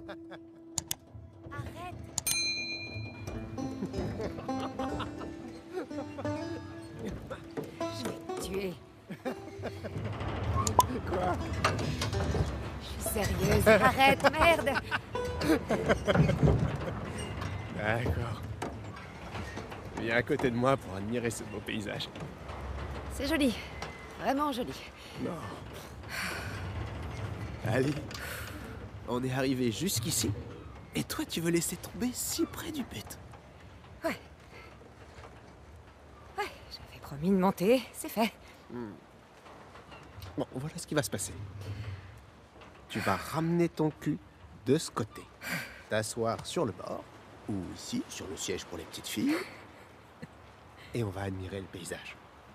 Arrête. Je vais te tuer. Quoi? Je suis sérieuse. Arrête, merde. D'accord. Viens à côté de moi pour admirer ce beau paysage. C'est joli. Vraiment joli. Non. Allez. On est arrivé jusqu'ici. Et toi, tu veux laisser tomber si près du but. Ouais. Ouais, j'avais promis de monter. C'est fait. Bon, voilà ce qui va se passer. Tu vas ramener ton cul de ce côté. T'asseoir sur le bord. Ou ici, sur le siège pour les petites filles. Et on va admirer le paysage.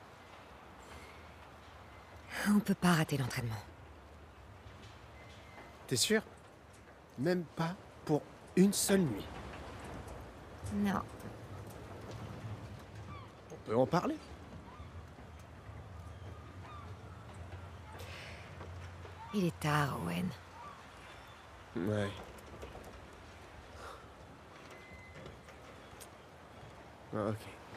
On peut pas rater l'entraînement. T'es sûr? Même pas pour une seule nuit. Non. On peut en parler. Il est tard, Owen. Ouais. Ok.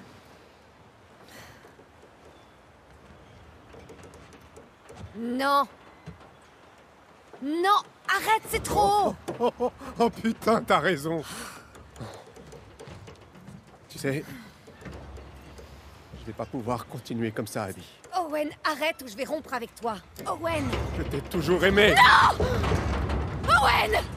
Non. Non. Arrête, c'est trop. Oh putain, t'as raison. Tu sais, je vais pas pouvoir continuer comme ça, Abby. Owen, arrête ou je vais rompre avec toi. Owen. Je t'ai toujours aimé. Owen.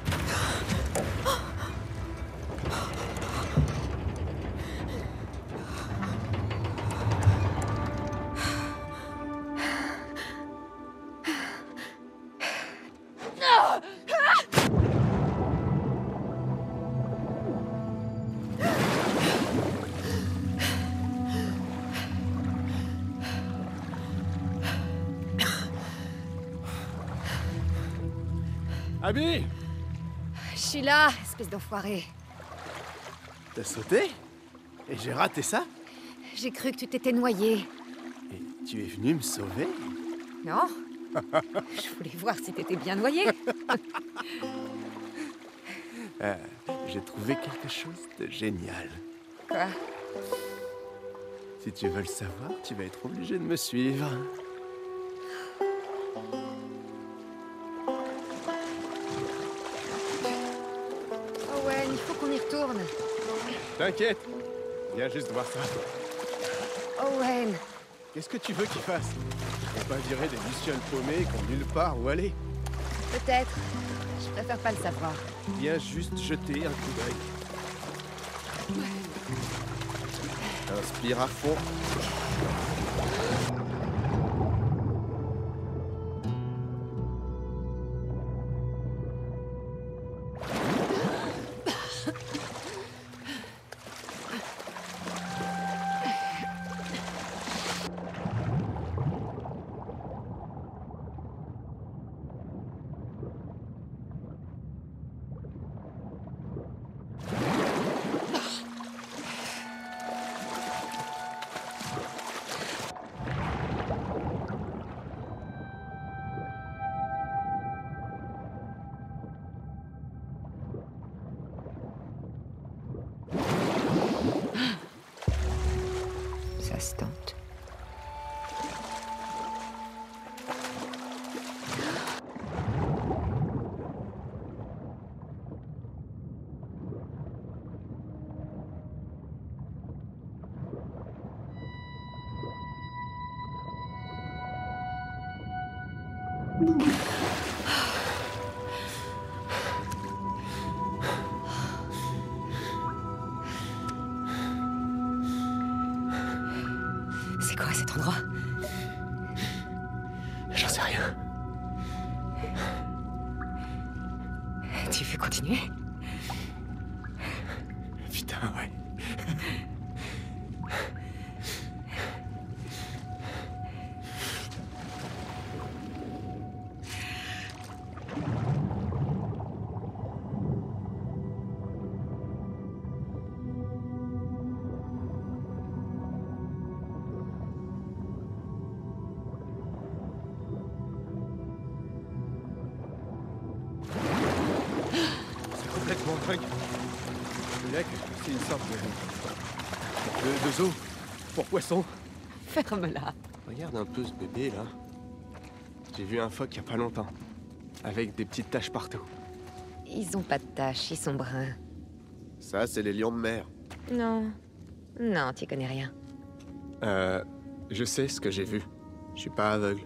Abby, Sheila, espèce d'enfoiré. t'as sauté? Et j'ai raté ça? J'ai cru que tu t'étais noyé. Et tu es venu me sauver? Non? Je voulais voir si t'étais bien noyé. J'ai trouvé quelque chose de génial. Quoi? Si tu veux le savoir, tu vas être obligé de me suivre. Owen, il faut qu'on y retourne. T'inquiète, viens juste voir ça. Owen. Qu'est-ce que tu veux qu'il fasse? On va virer des lucioles paumées qui ont nulle part où aller. Peut-être. Je préfère pas le savoir. Viens juste jeter un coup d'œil. Inspire à fond. Ça se tente. C'est quoi cet endroit? J'en sais rien. Tu veux continuer? Putain, ouais. Bon, Frank. Le lac, c'est une sorte de zoo pour poissons. Ferme-la. Regarde un peu ce bébé, là. J'ai vu un phoque il y a pas longtemps. Avec des petites taches partout. Ils ont pas de taches, ils sont bruns. Ça, c'est les lions de mer. Non. Non, t'y connais rien. Je sais ce que j'ai vu. Je suis pas aveugle.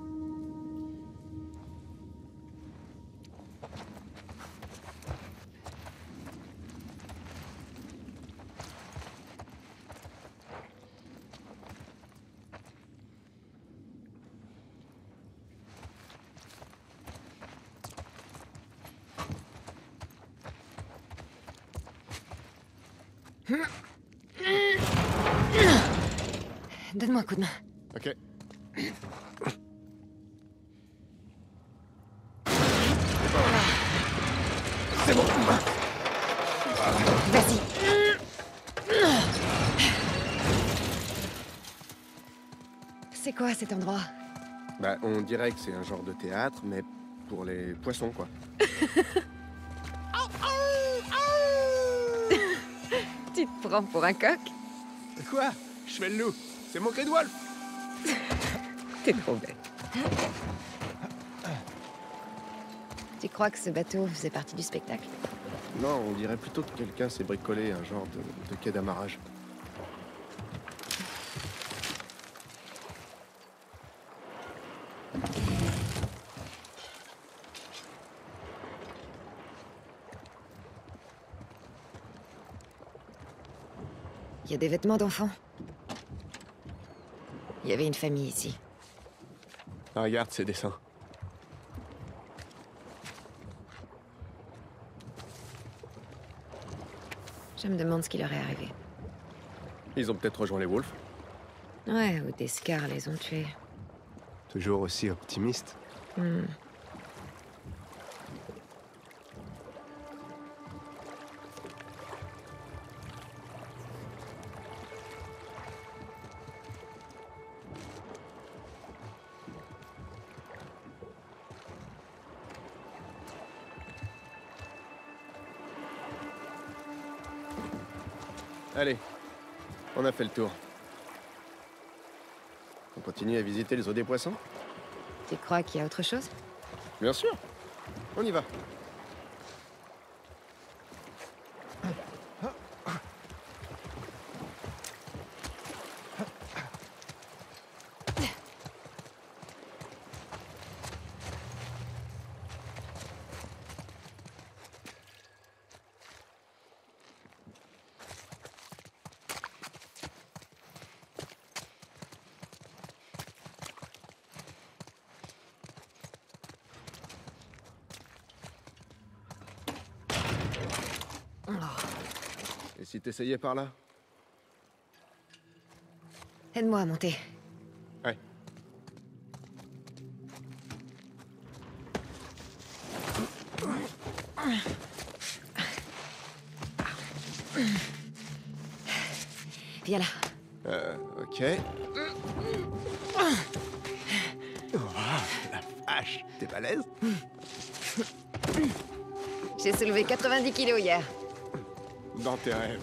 Donne-moi un coup de main. Ok. C'est bon. Vas-y. C'est quoi cet endroit? Bah, on dirait que c'est un genre de théâtre, mais pour les poissons, quoi. Tu te prends pour un coq? Quoi? Je fais le loup. C'est mon cri de Wolf. T'es trop bête. Tu crois que ce bateau faisait partie du spectacle? Non, on dirait plutôt que quelqu'un s'est bricolé un genre de quai d'amarrage. Il y a des vêtements d'enfants. Il y avait une famille ici. Regarde ces dessins. Je me demande ce qui leur est arrivé. Ils ont peut-être rejoint les Wolves. Ouais, ou des scars les ont tués. Toujours aussi optimiste. Allez, on a fait le tour. On continue à visiter les eaux des poissons? Tu crois qu'il y a autre chose? Bien sûr. On y va. Et si t'essayais par là? Aide-moi à monter. Ouais. Viens là. Ok. Oh, la vache, t'es balèze? J'ai soulevé 90 kilos hier. Dans tes rêves.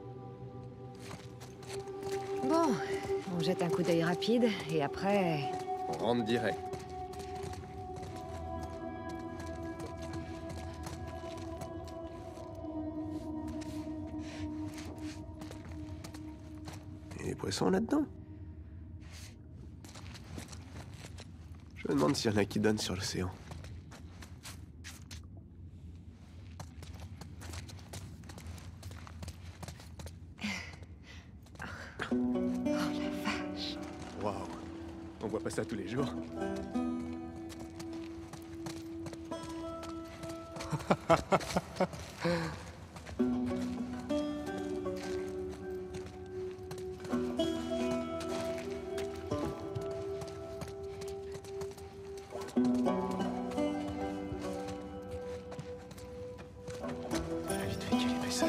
Bon, on jette un coup d'œil rapide, et après... On rentre direct. Et les poissons là-dedans? Je me demande s'il y en a qui donnent sur l'océan. Waouh, on voit pas ça tous les jours. Vite fait, quelle épaisseur.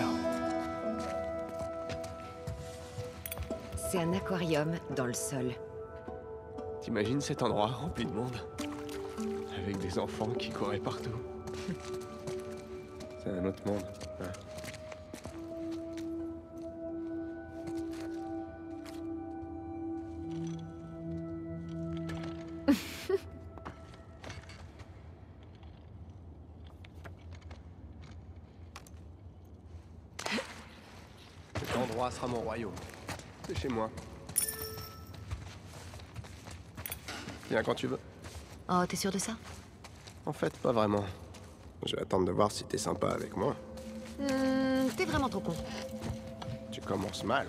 C'est un aquarium dans le sol. T'imagines cet endroit rempli de monde? Avec des enfants qui couraient partout. C'est un autre monde. Ouais. Cet endroit sera mon royaume. C'est chez moi. Viens quand tu veux. Oh, t'es sûr de ça? En fait, pas vraiment. Je vais attendre de voir si t'es sympa avec moi. T'es vraiment trop con. Tu commences mal.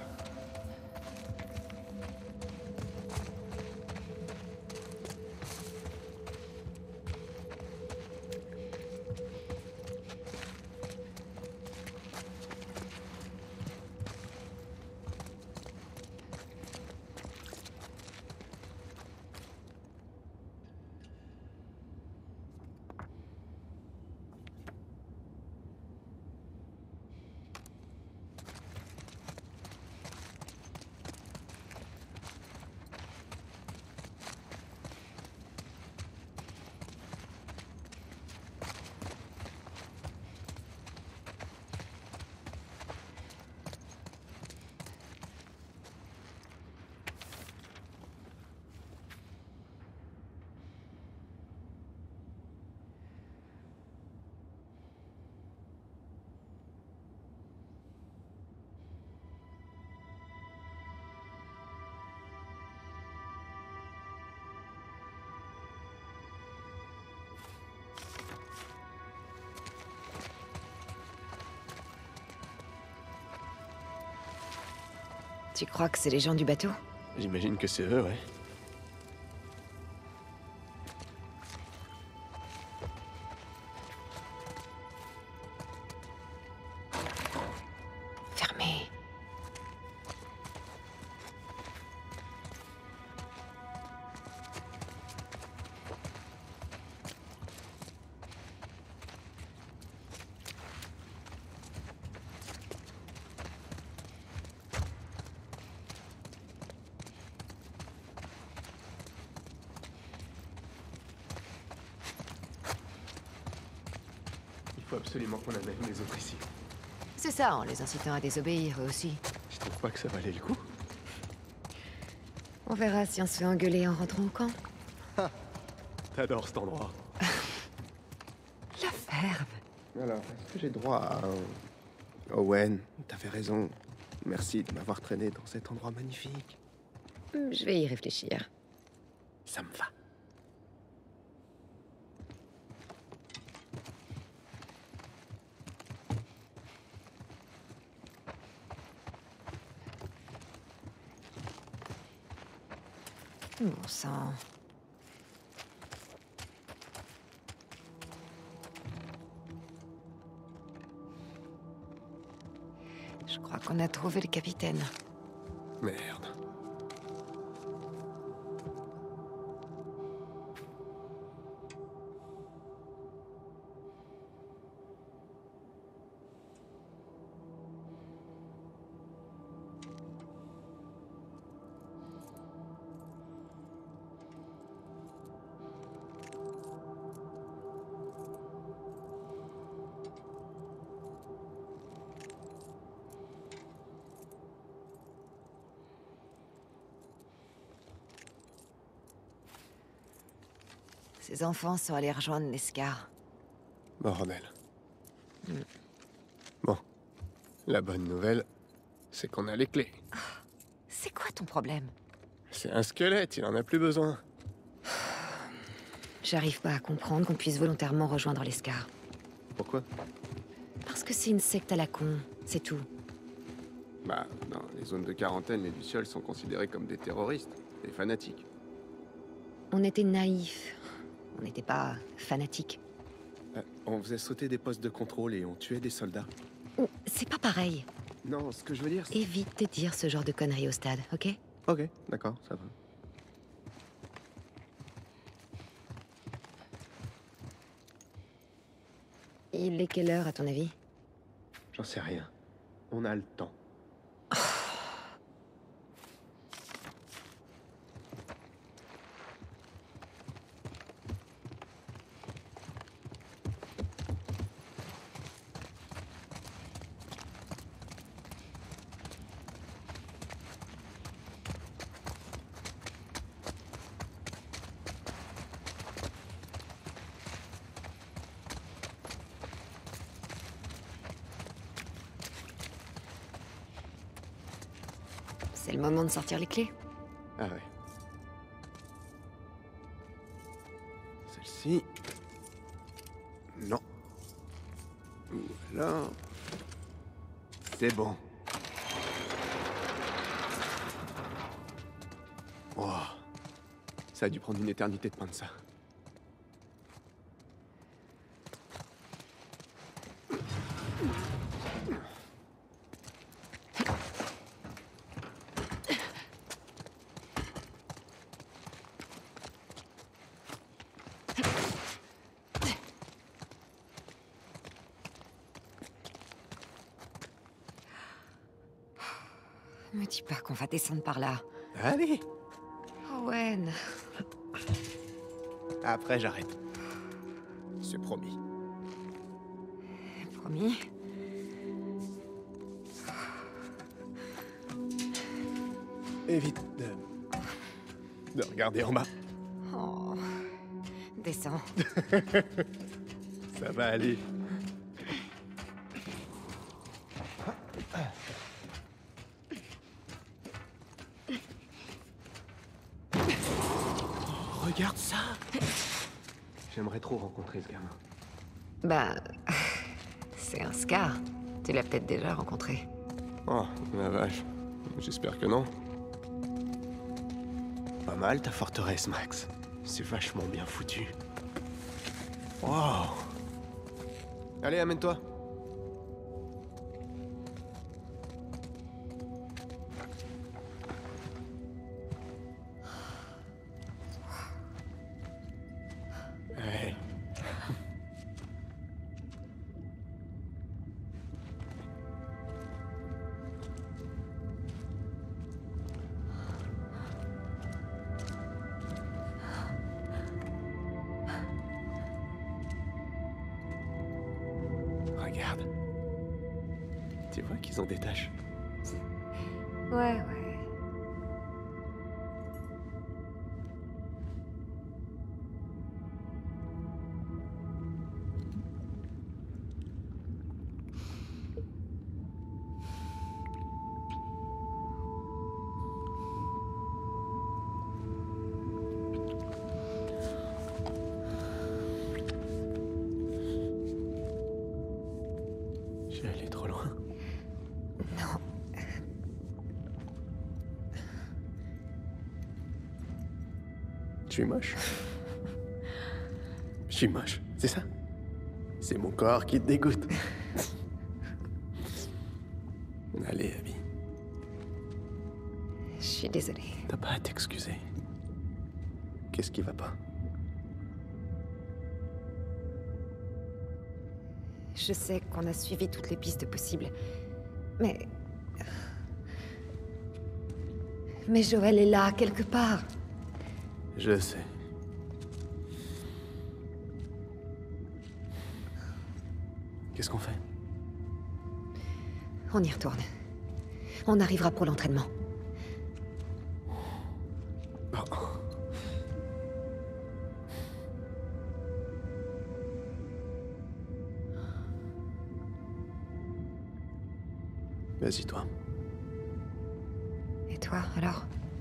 Tu crois que c'est les gens du bateau? J'imagine que c'est eux, ouais. Fermé. Il faut absolument qu'on amène les autres ici. C'est ça, en les incitant à désobéir, eux aussi. Je trouve pas que ça valait le coup. On verra si on se fait engueuler en rentrant au camp. T'adores cet endroit. La ferme. Alors, est-ce que j'ai droit à un... Owen, t'avais raison. Merci de m'avoir traîné dans cet endroit magnifique. Je vais y réfléchir. Ça me va. Bon sang. Je crois qu'on a trouvé le capitaine. Merde. Ces enfants sont allés rejoindre l'Escar. Bordel. Bon. La bonne nouvelle, c'est qu'on a les clés. C'est quoi ton problème? C'est un squelette, il en a plus besoin. J'arrive pas à comprendre qu'on puisse volontairement rejoindre l'Escar. Pourquoi? Parce que c'est une secte à la con, c'est tout. Bah, dans les zones de quarantaine, les Lucioles sont considérés comme des terroristes, des fanatiques. On était naïfs. On n'était pas fanatiques. On faisait sauter des postes de contrôle et on tuait des soldats. Oh, c'est pas pareil. Non, ce que je veux dire, c'est... Évite de dire ce genre de conneries au stade, ok? Ok, d'accord, ça va. Il est quelle heure, à ton avis? J'en sais rien. On a le temps. C'est le moment de sortir les clés. Ah ouais. Celle-ci. Non. Ou alors... C'est bon. Oh. Ça a dû prendre une éternité de peindre ça. Me dis pas qu'on va descendre par là. Allez. Owen. Après, j'arrête. C'est promis. Promis. Évite de regarder en bas. Oh. Descends. Ça va aller. Regarde ça. J'aimerais trop rencontrer ce gamin. Bah... C'est un Scar. Tu l'as peut-être déjà rencontré. Oh, la vache. J'espère que non. Pas mal ta forteresse, Max. C'est vachement bien foutu. Wow. Allez, amène-toi. Ouais. Regarde. Tu vois qu'ils ont des taches. Ouais. J'ai allé trop loin. Non. Je suis moche. Je suis moche, c'est ça? C'est mon corps qui te dégoûte. Allez, Abby. Je suis désolée. T'as pas à t'excuser. Qu'est-ce qui va pas? Je sais qu'on a suivi toutes les pistes possibles. Mais... Mais Joël est là, quelque part. Je sais. Qu'est-ce qu'on fait? On y retourne. On arrivera pour l'entraînement. Oh. Vas-y, toi. Et toi, alors?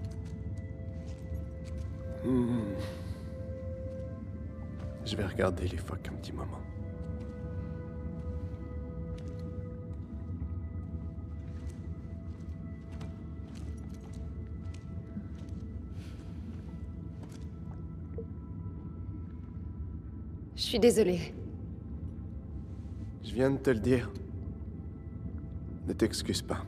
Je vais regarder les phoques un petit moment. Je suis désolée. Je viens de te le dire. Ne t'excuse pas.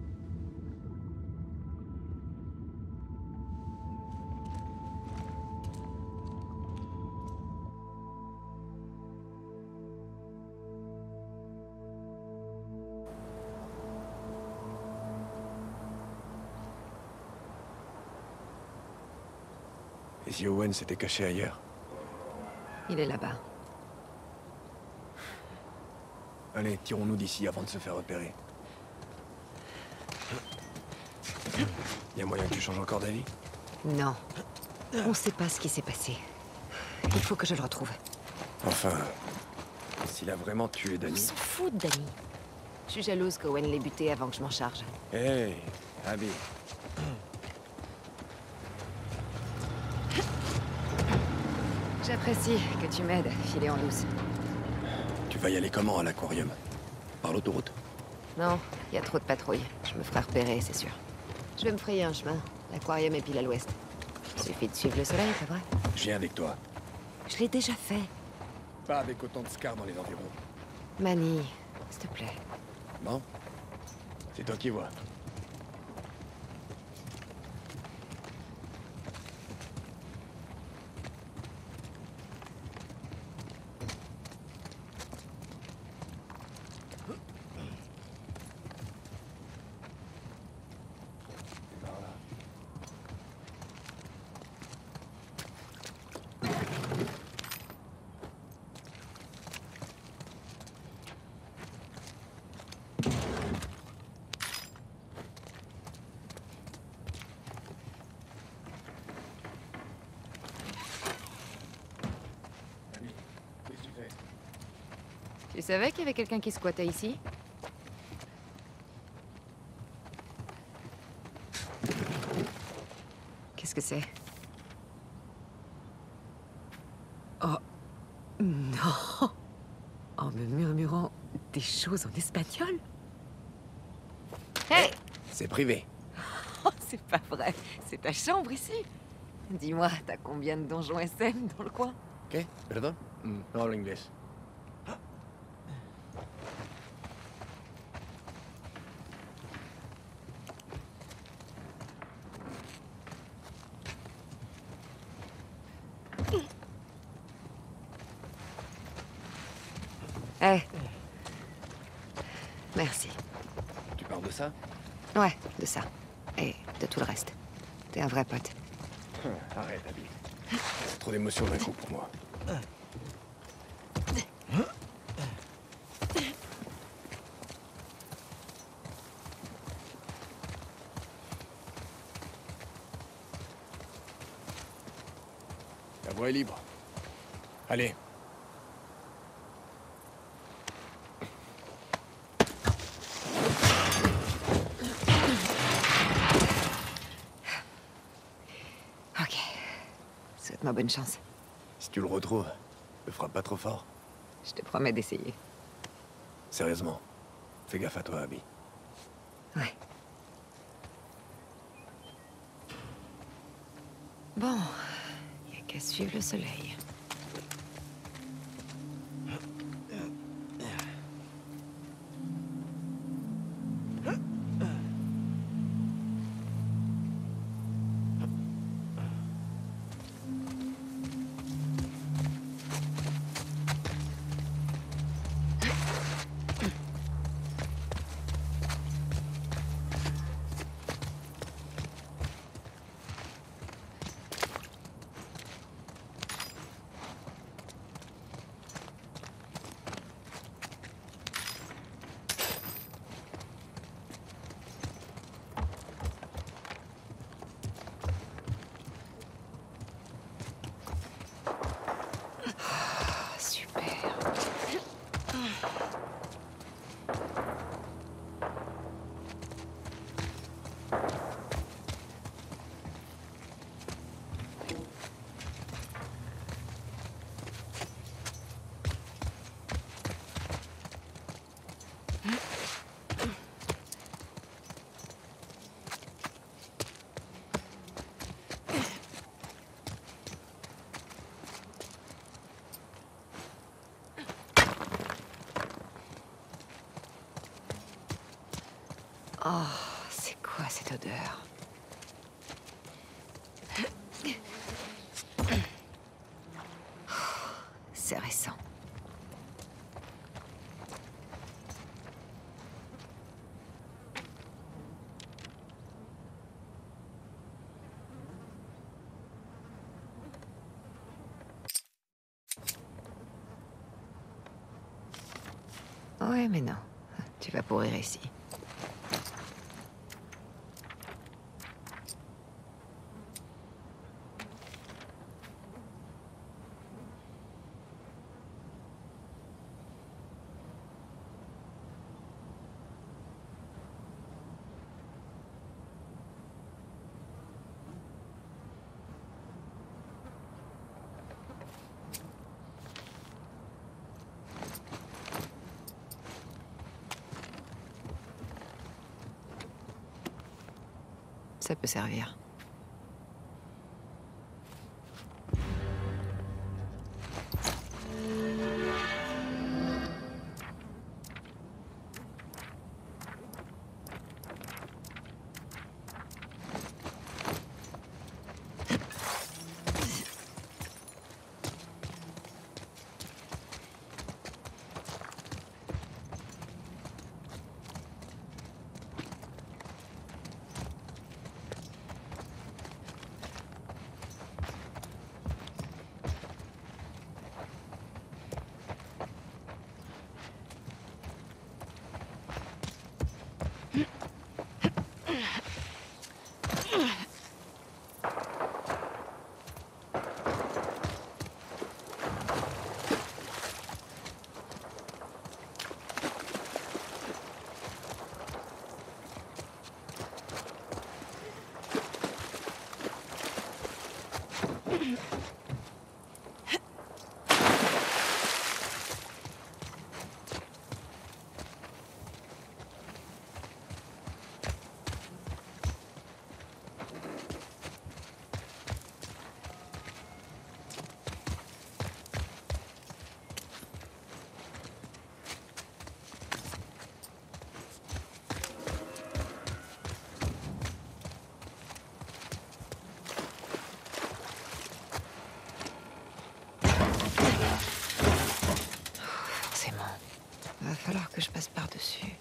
Et si Owen s'était caché ailleurs? Il est là-bas. Allez, tirons-nous d'ici avant de se faire repérer. Y a moyen que tu changes encore d'avis? Non. On sait pas ce qui s'est passé. Il faut que je le retrouve. Enfin, s'il a vraiment tué On Danny... s'en fout de Danny. Je suis jalouse qu'Owen l'ait buté avant que je m'en charge. Hé, Abby, J'apprécie que tu m'aides à filer en douce. Tu vas y aller comment à l'aquarium? Par l'autoroute? Non, il y a trop de patrouilles. Je me ferai repérer, c'est sûr. Je vais me frayer un chemin. L'aquarium est pile à l'ouest. Suffit de suivre le soleil, c'est vrai? Je viens avec toi. Je l'ai déjà fait. Pas avec autant de scars dans les environs. Manny, s'il te plaît. Bon? C'est toi qui vois. Qu'est-ce que tu fais? Tu savais qu'il y avait quelqu'un qui squattait ici? Qu'est-ce que c'est? Oh, non! En me murmurant des choses en espagnol? Hey! C'est privé. Oh, c'est pas vrai! C'est ta chambre ici? Dis-moi, t'as combien de donjons SM dans le coin? ¿Qué? ¿Perdón? No hablo inglés. Eh. Merci. Tu parles de ça? Ouais, de ça. Et de tout le reste. T'es un vrai pote. Arrête, Abby. C'est trop d'émotions d'un coup pour moi. La voie est libre. Allez. Ok. Souhaite-moi bonne chance. Si tu le retrouves, ne frappe pas trop fort. Je te promets d'essayer. Sérieusement. Fais gaffe à toi, Abby. Ouais. Bon, y a qu'à suivre le soleil. Super. Oh, c'est quoi cette odeur? C'est récent. Ouais, mais non. Tu vas pourrir ici. Ça peut servir. Va falloir que je passe par-dessus.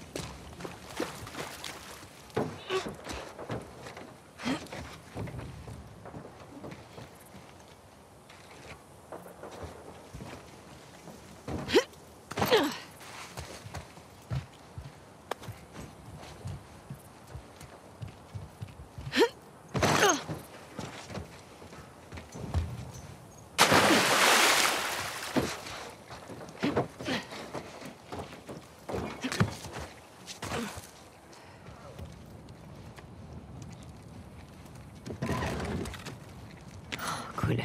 Cool.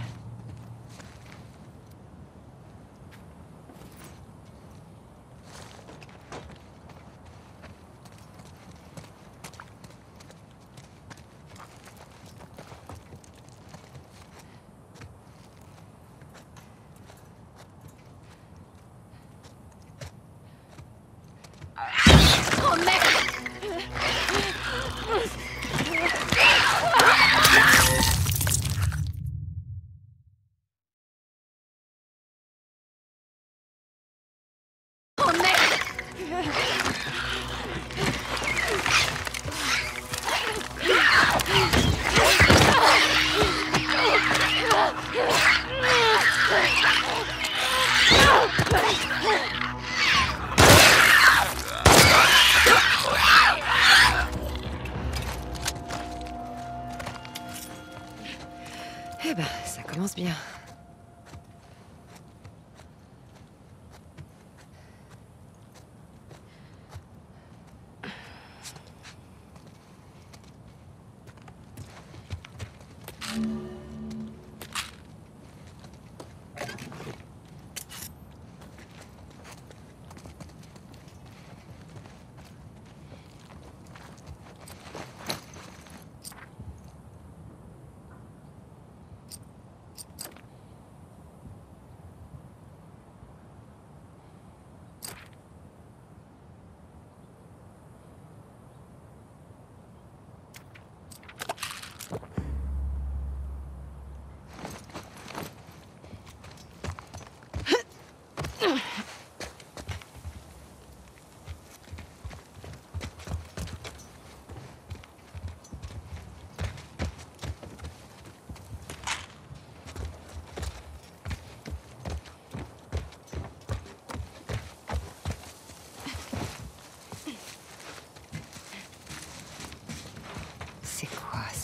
Oh merde! Eh ben, ça commence bien. C'est quoi ça?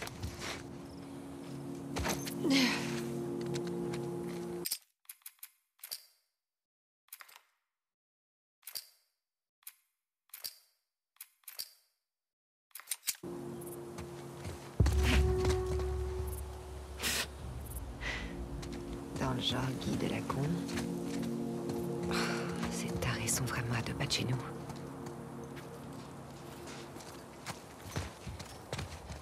Dans le genre guide de la con. Oh, ces tarés sont vraiment à deux pas de chez nous.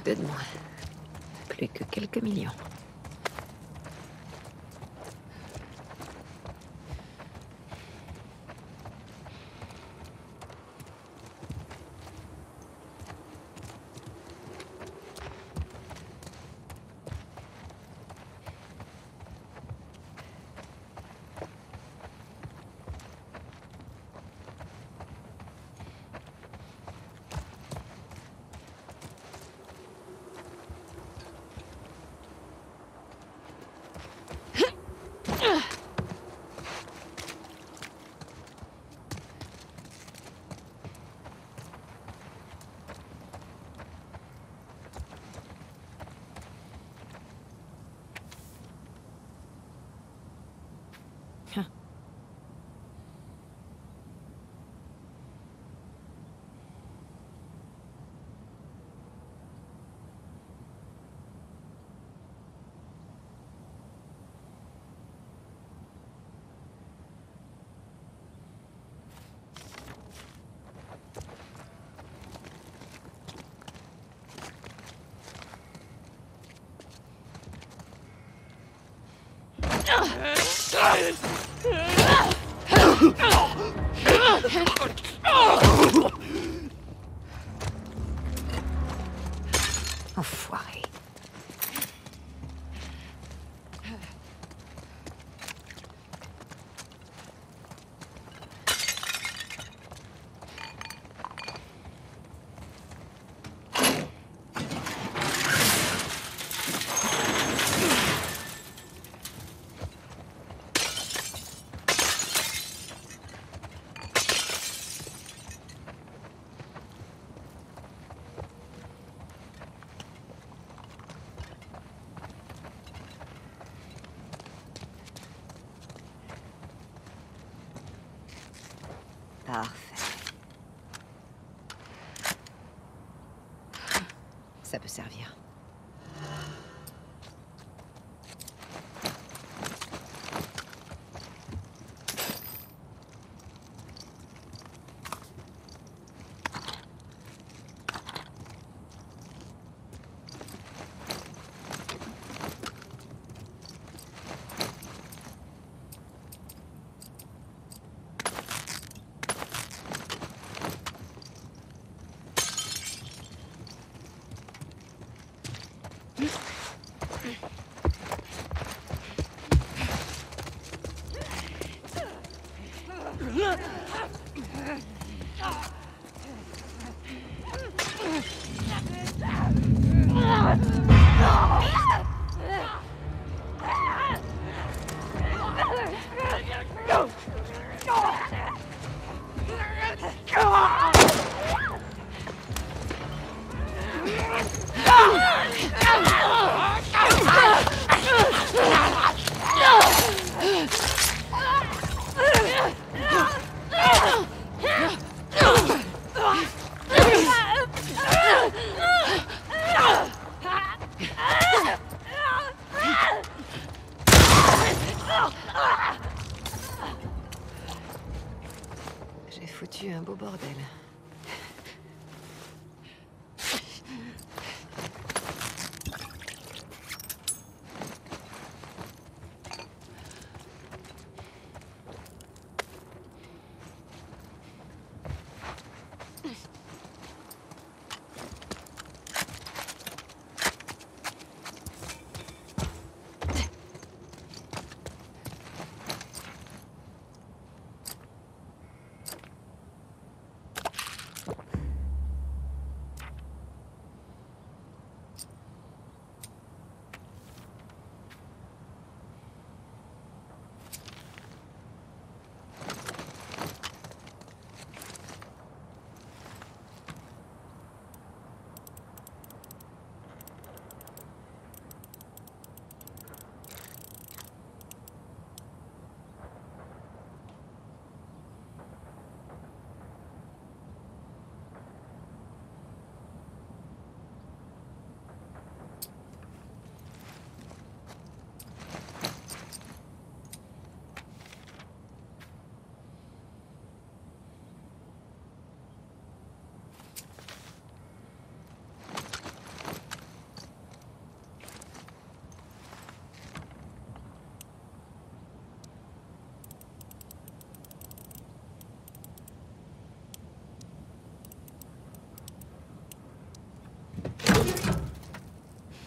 Deux de moins. Plus que quelques millions. Enfoiré. Parfait. Ça peut servir. J'ai foutu un beau bordel.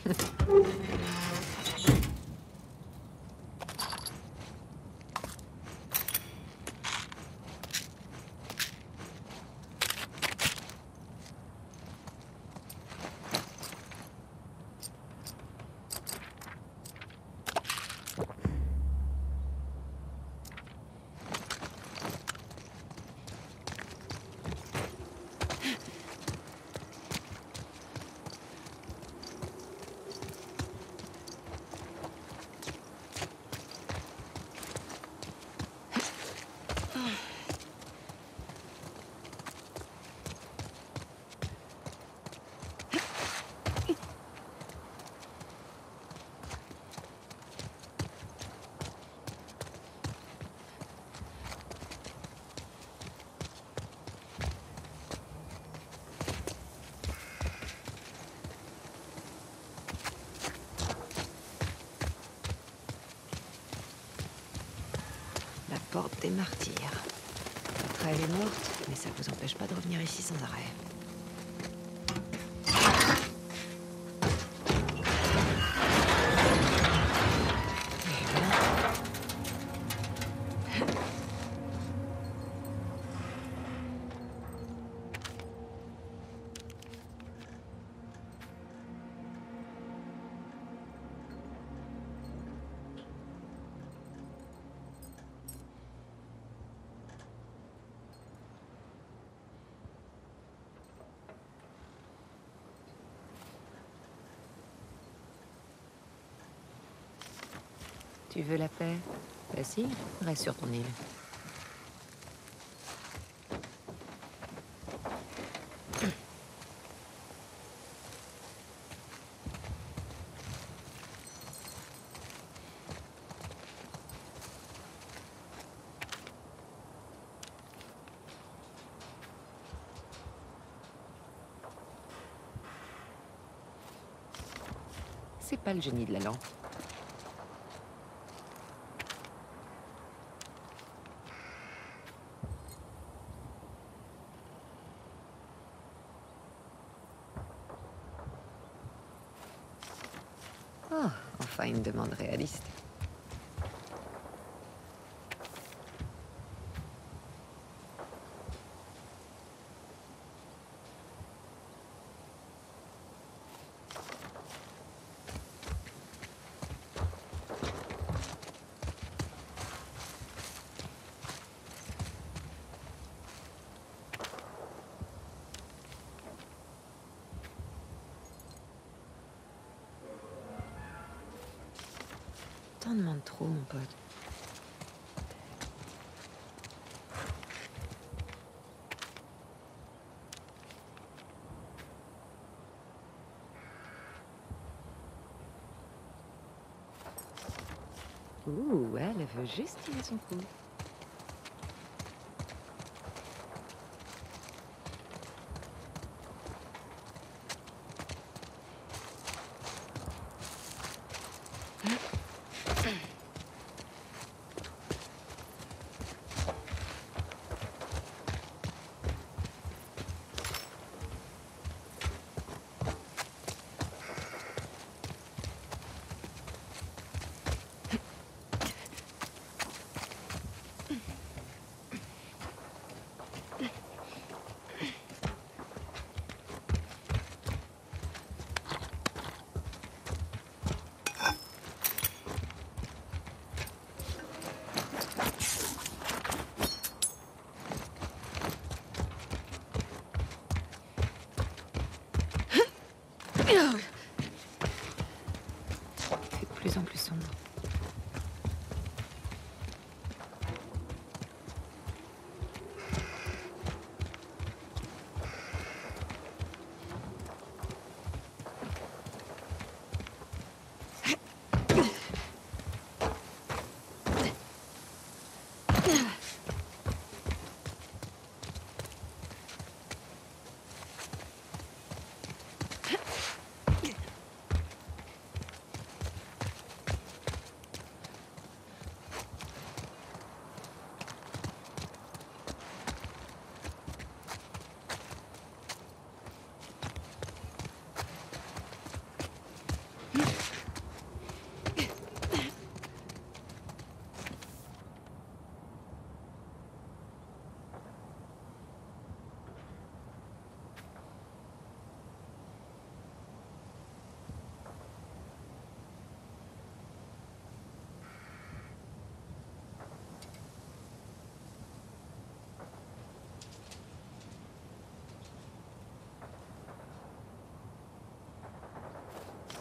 La porte des martyrs. Après, elle est morte, mais ça vous empêche pas de revenir ici sans arrêt. Et voilà. Tu veux la paix? Bah si, reste sur ton île. C'est pas le génie de la lampe. Oh, enfin une demande réaliste. T'en demandes trop, mon pote. Ouh, elle veut juste tirer son coup. C'est de plus en plus sombre.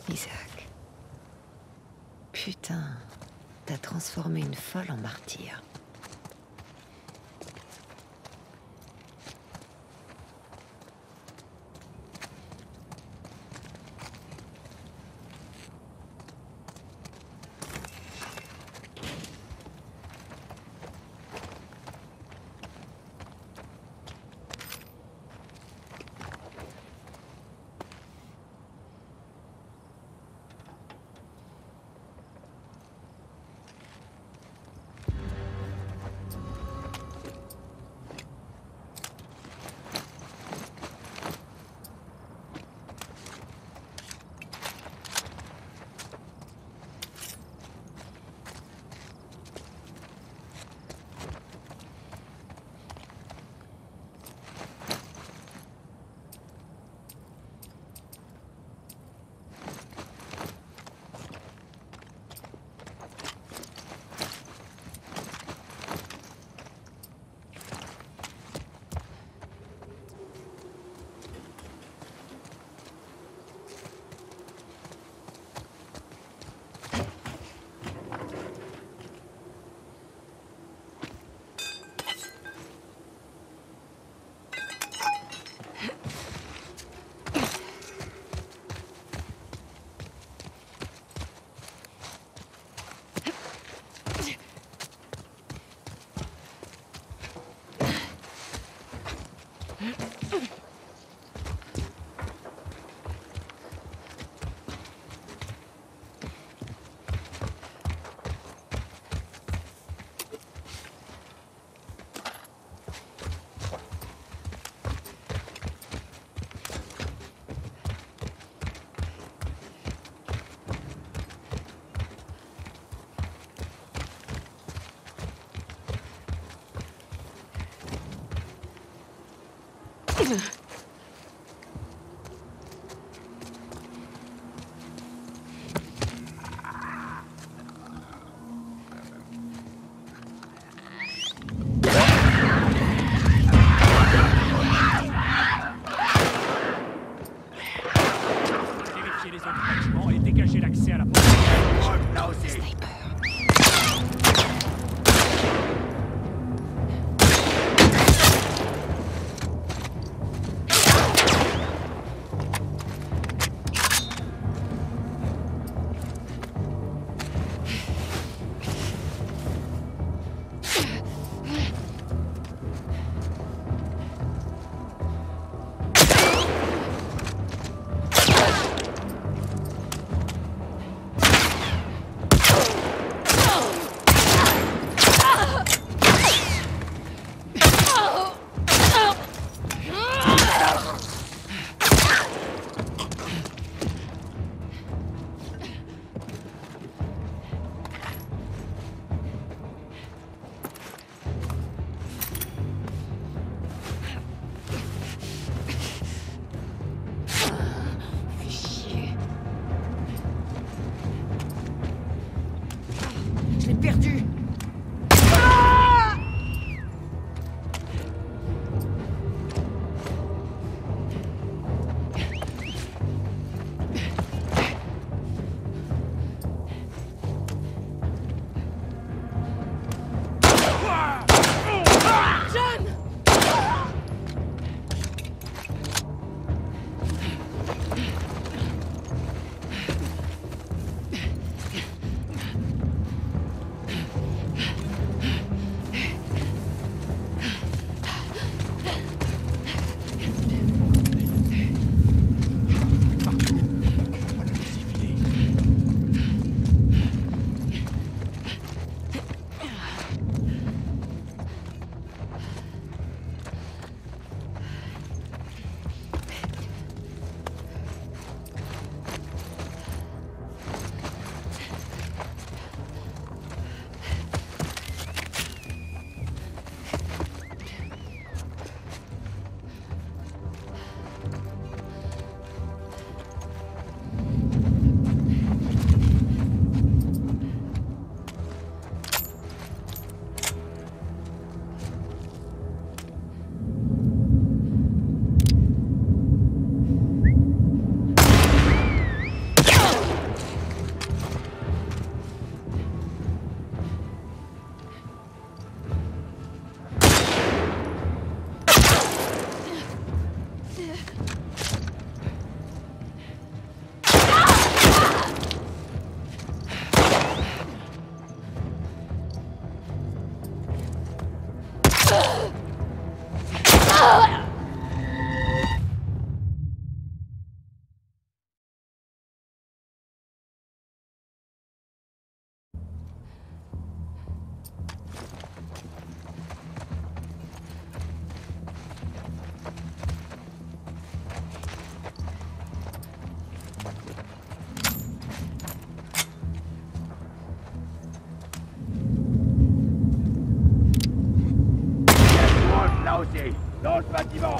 Isaac. Putain, t'as transformé une folle en martyr. Vérifiez les autres bâtiments et dégagez l'accès à la porte. Sniper. Dans le bâtiment!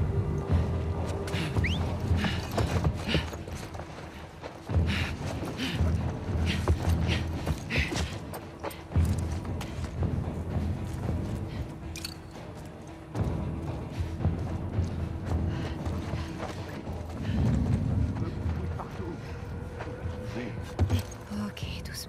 Ok, doucement.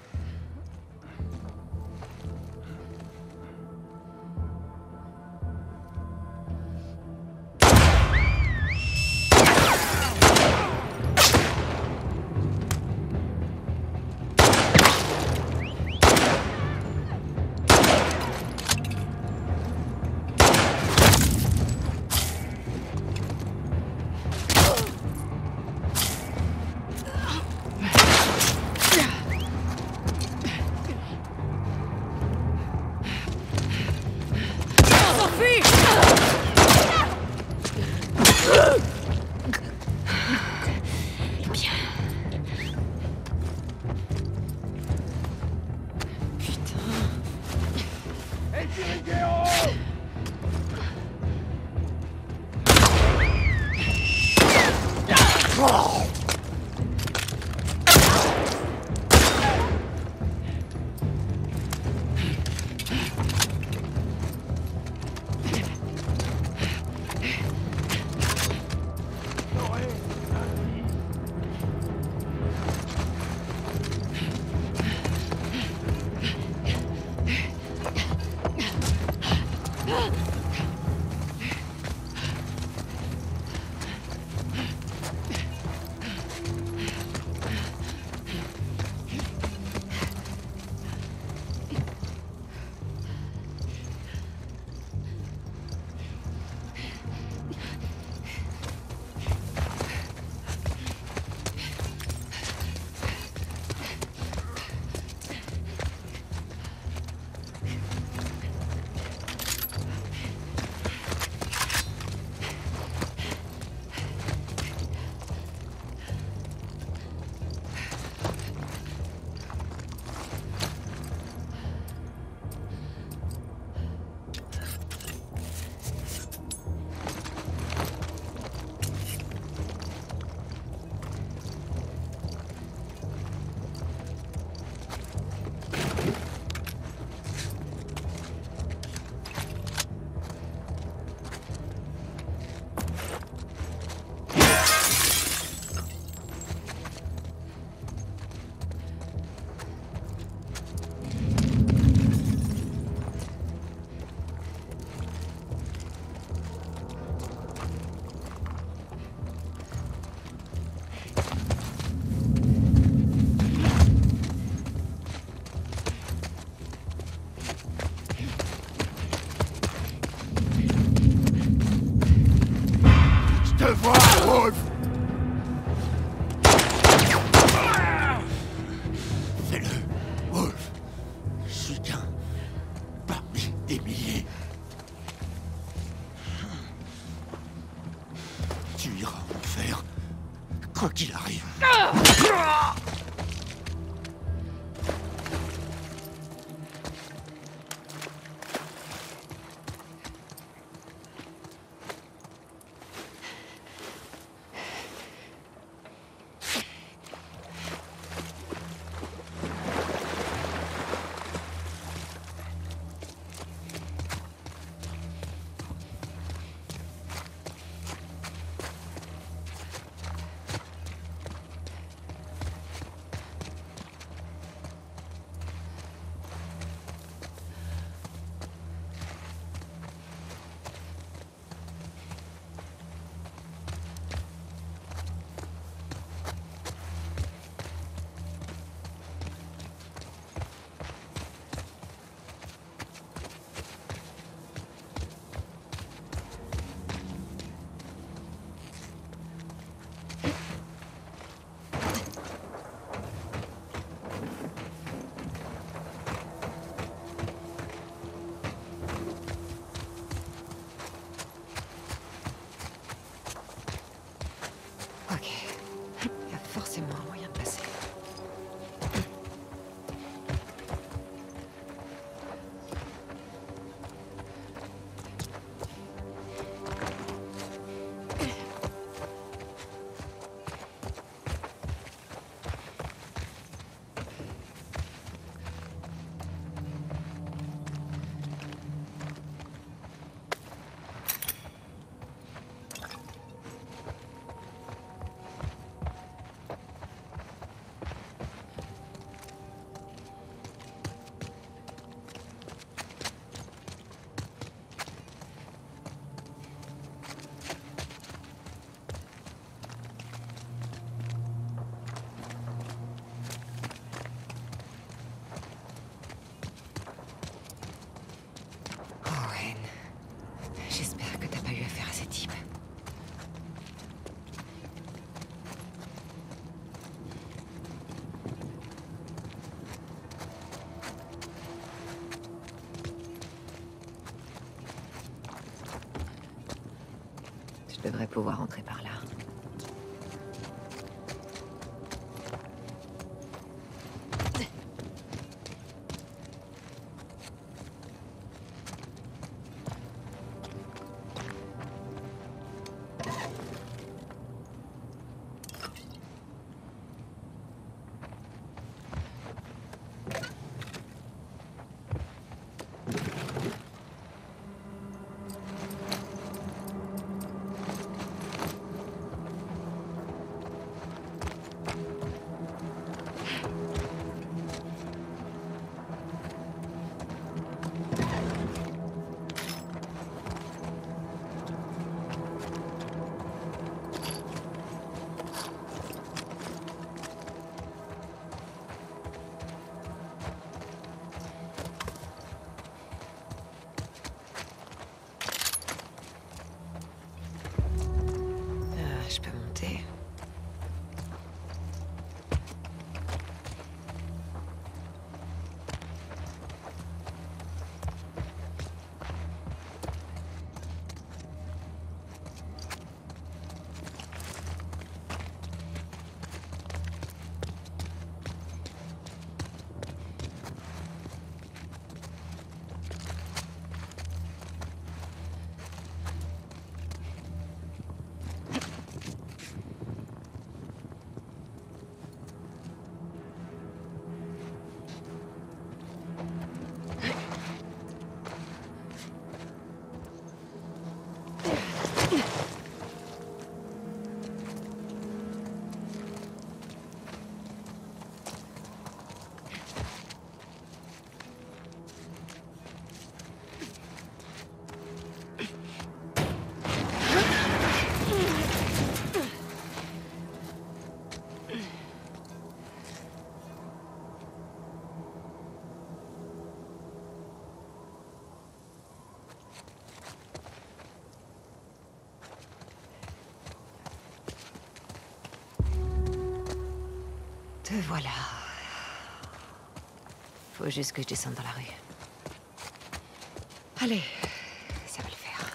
te vois, Wolf! Fais-le, Wolf. Je suis qu'un parmi des milliers. Tu iras en enfer, quoi qu'il arrive. Je devrais pouvoir entrer par là. Je peux monter. Te voilà. Faut juste que je descende dans la rue. Allez, ça va le faire.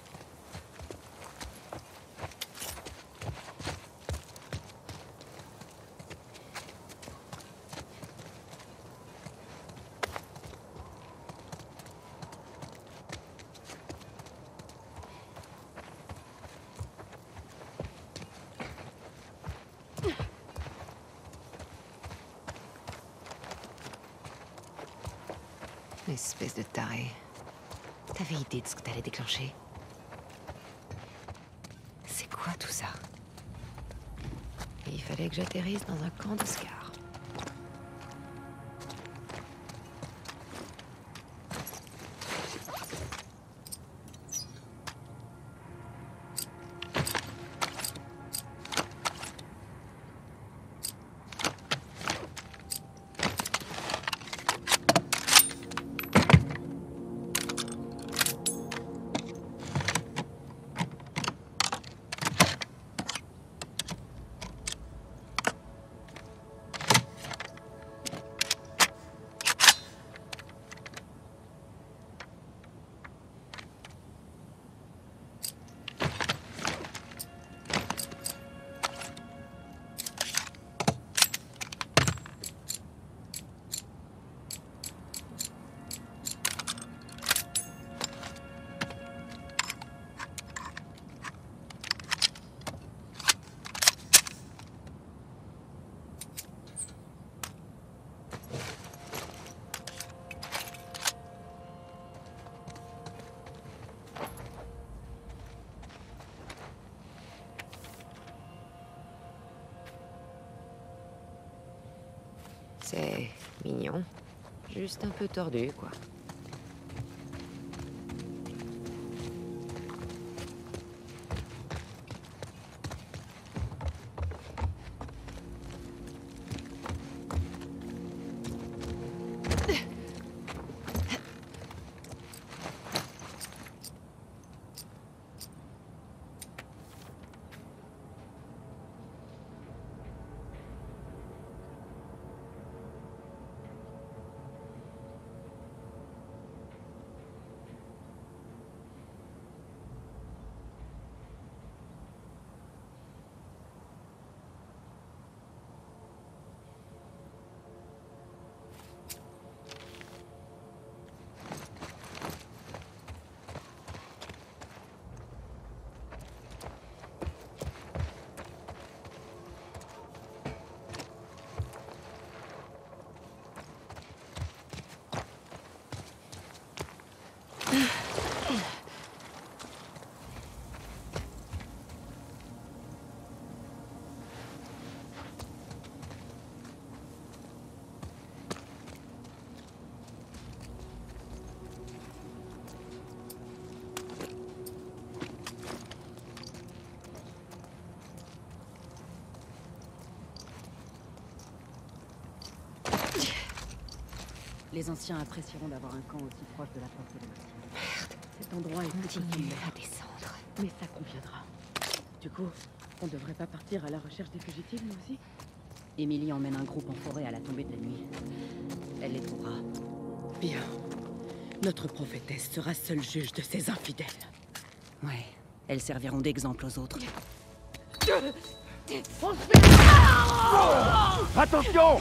Espèce de taré. T'avais idée de ce que t'allais déclencher? C'est quoi tout ça? Il fallait que j'atterrisse dans un camp d'Oscar. C'est mignon. Juste un peu tordu, quoi. Les anciens apprécieront d'avoir un camp aussi proche de la porte de Martine. Merde. Cet endroit est Continue à descendre. mais ça conviendra. Du coup, on devrait pas partir à la recherche des fugitifs, nous aussi? Émilie emmène un groupe en forêt à la tombée de la nuit. Elle les trouvera. Bien. Notre prophétesse sera seule juge de ces infidèles. Ouais, elles serviront d'exemple aux autres. Attention!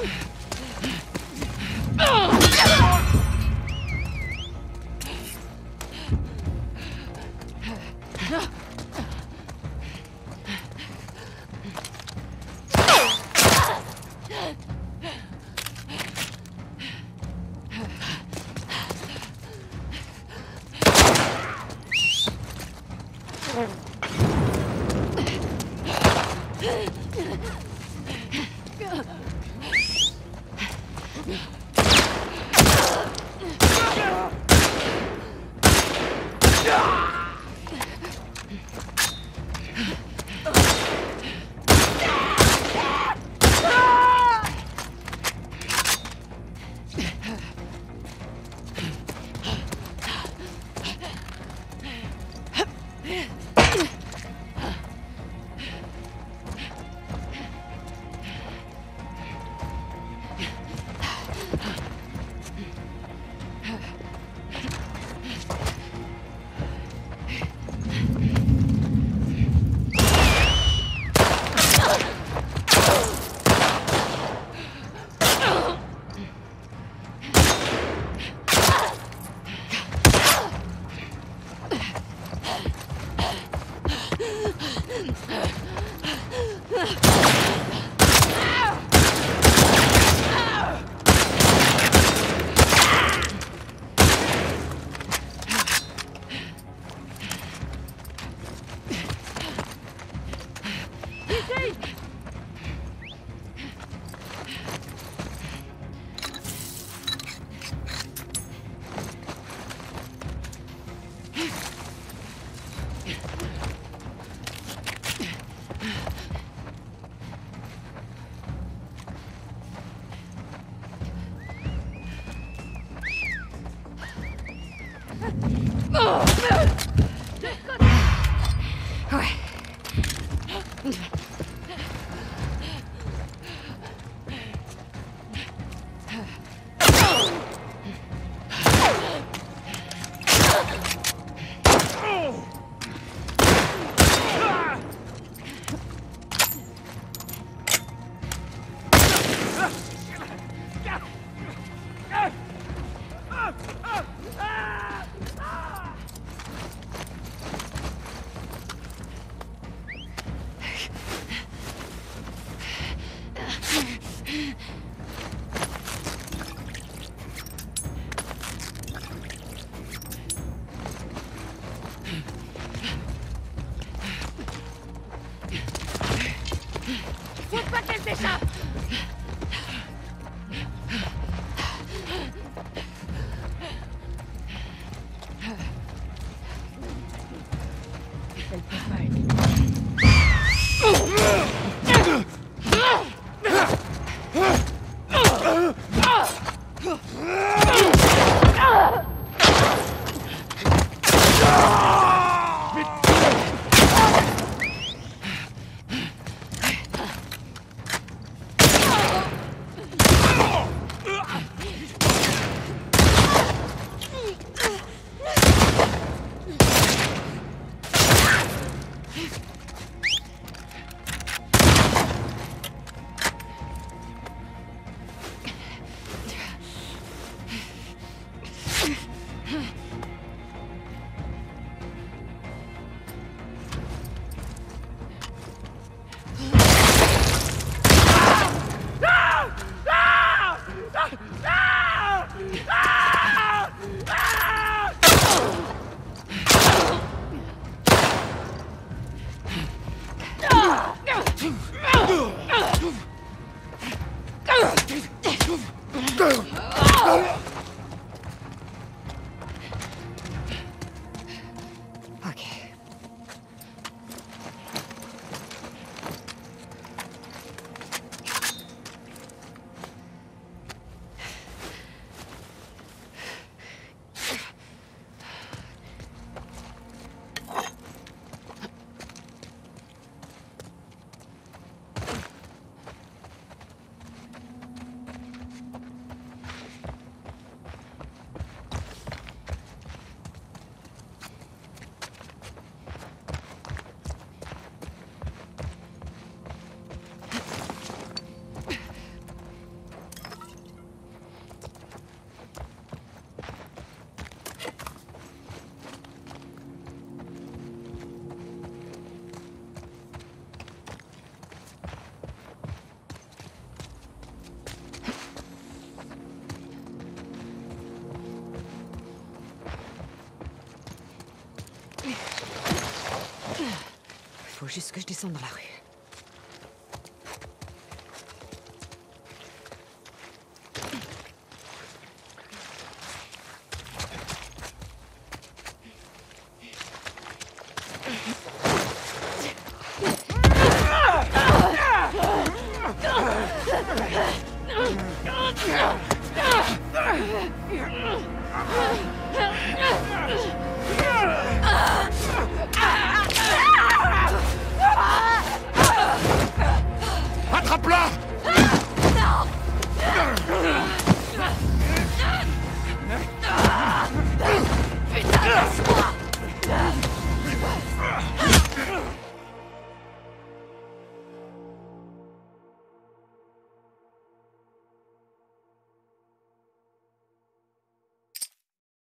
Faut juste que je descende dans la rue.